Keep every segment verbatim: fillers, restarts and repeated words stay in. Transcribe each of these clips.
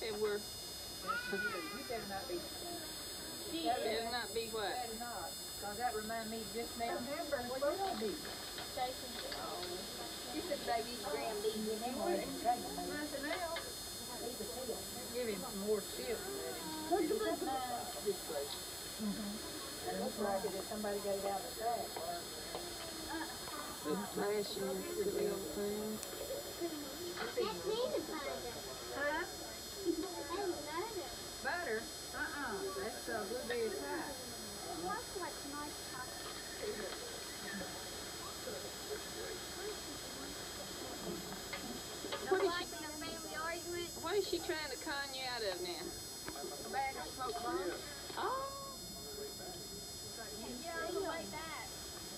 And we're... You better not be... She better not be what? Better not. Because that reminds me just now. Remember, what you gonna be? Jason. She said baby's grand leaving Anyway, nothing else. give him some more silk. What's the best man? It looks like it if somebody got it out the track. The flashing silly old thing. That's peanut butter. Huh? That's butter. Butter? Uh-uh. That's uh, blueberry pie. It looks like nice chocolate. What is Like she, in a family argument. what is she trying to con you out of now? A bag of smoked bombs. Oh. Yeah, you like that.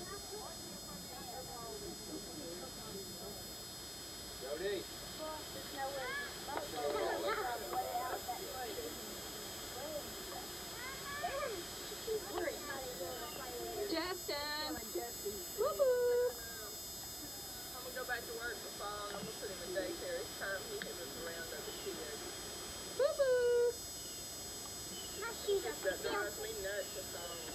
Jody. Well, there's nowhere to put it out that way. Justin. Woo-hoo. I'm gonna go back to work for fall. I'm gonna put him in daycare. It's time he can move around over here. Woo-hoo. My shoes are That drives me nuts. That's all.